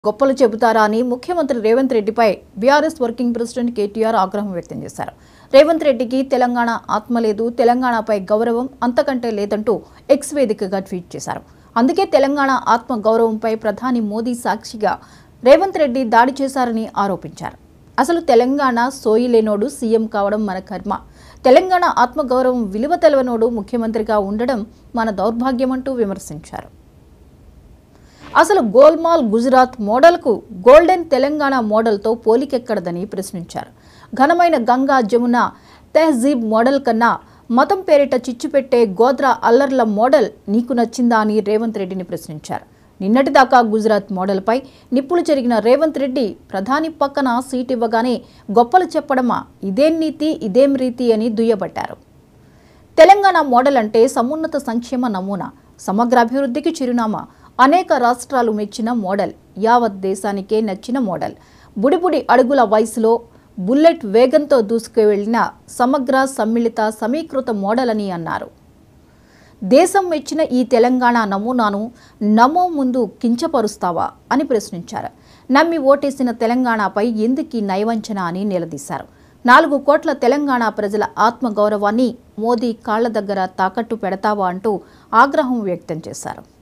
గొప్పలు చెబుతారా అని ముఖ్యమంత్రి రేవంత్ రెడ్డిపై బీఆర్ఎస్ వర్కింగ్ ప్రెసిడెంట్ కేటీఆర్ ఆగ్రహం వ్యక్తం చేశారు. రేవంత్ రెడ్డికి తెలంగాణ ఆత్మ లేదు, తెలంగాణపై గౌరవం అంతకంటే లేదంటూ ఎక్స్ వేదికగా ట్వీట్ చేశారు. అందుకే తెలంగాణ ఆత్మ గౌరవంపై ప్రధాని మోదీ సాక్షిగా రేవంత్ రెడ్డి దాడి చేశారని ఆరోపించారు. అసలు తెలంగాణ సోయిలేనోడు సీఎం కావడం మన కర్మ, తెలంగాణ ఆత్మగౌరవం విలువ తెలవనోడు ముఖ్యమంత్రిగా ఉండడం మన దౌర్భాగ్యమంటూ విమర్శించారు. అసలు గోల్మాల్ గుజరాత్ మోడల్కు గోల్డెన్ తెలంగాణ మోడల్తో పోలికెక్కడదని ప్రశ్నించారు. ఘనమైన గంగా జమున తెహజీబ్ మోడల్ కన్నా మతం పేరిట చిచ్చుపెట్టే గోద్రా అల్లర్ల మోడల్ నీకు నచ్చిందా అని రేవంత్ రెడ్డిని ప్రశ్నించారు. నిన్నటిదాకా గుజరాత్ మోడల్పై నిప్పులు జరిగిన రేవంత్ రెడ్డి ప్రధాని పక్కన సీట్ ఇవ్వగానే గొప్పలు చెప్పడమా, ఇదేం నీతి ఇదేం రీతి అని దుయ్యబట్టారు. తెలంగాణ మోడల్ అంటే సమున్నత సంక్షేమ నమూనా, సమగ్ర అభివృద్ధికి చిరునామా, అనేక రాష్ట్రాలు మెచ్చిన మోడల్, యావత్ దేశానికే నచ్చిన మోడల్, బుడిబుడి అడుగుల వయసులో బుల్లెట్ వేగంతో దూసుకువెళ్లిన సమగ్ర సమ్మిళిత సమీకృత మోడల్ అని అన్నారు. దేశం మెచ్చిన ఈ తెలంగాణ నమూనాను నమో ముందు కించపరుస్తావా అని ప్రశ్నించారు. నమ్మి ఓటేసిన తెలంగాణపై ఎందుకీ నయవంచన అని నిలదీశారు. 4 కోట్ల తెలంగాణ ప్రజల ఆత్మగౌరవాన్ని మోదీ కాళ్ల దగ్గర తాకట్టు పెడతావా అంటూ ఆగ్రహం వ్యక్తం చేశారు.